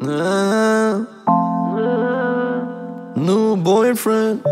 New boyfriend.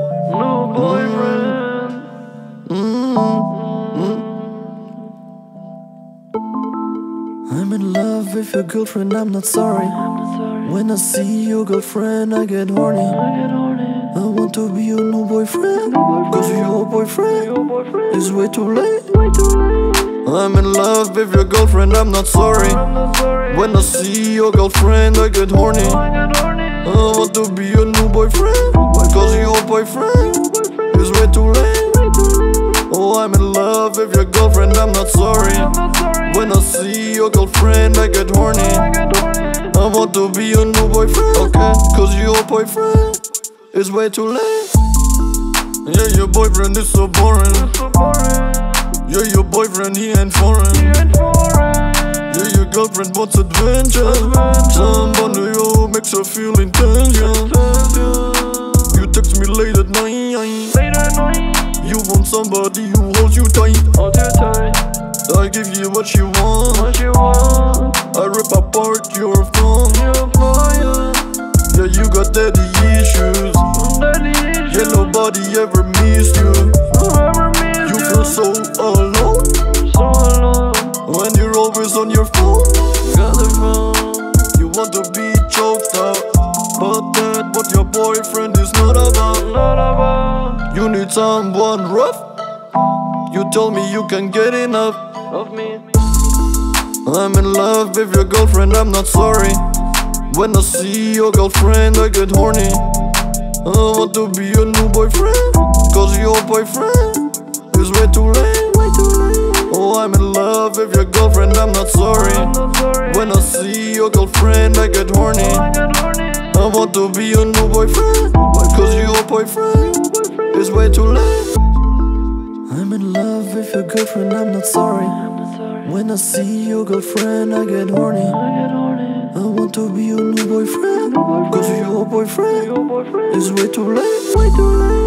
I'm in love with your girlfriend, I'm not sorry. When I see your girlfriend, I get horny. I want to be your new boyfriend, cause your boyfriend is way too late. I'm in love with your girlfriend, I'm not sorry. When I see your girlfriend, I get horny. I want to be your new boyfriend, cause your boyfriend is way too late. Oh, I'm in love with your girlfriend, I'm not sorry. When I see your girlfriend, I get horny. I want to be your new boyfriend, okay? Cause your boyfriend is way too late. Yeah, your boyfriend is so boring. Yeah, your boyfriend, he ain't foreign. Yeah, your girlfriend wants adventure. Somebody who makes her feel intense, yeah. You text me late at night. You want somebody who holds you tight. I give you what you want. I rip apart your thong. Yeah, you got daddy issues. Yeah, nobody ever missed you. You feel so alone when you're always on your phone. You want to be choked out, but that's what your boyfriend is not about. You need someone rough. You told me you can get enough of me. I'm in love with your girlfriend, I'm not sorry. When I see your girlfriend, I get horny. I want to be your new boyfriend, cause your boyfriend is way too late. Oh, I'm in love with your girlfriend, I'm not sorry. When I see your girlfriend, I get horny. I want to be your new boyfriend, cause your boyfriend is way too late. I'm in love with your girlfriend, I'm not sorry. When I see your girlfriend, I get horny. I want to be your new boyfriend, cause your boyfriend is way too late.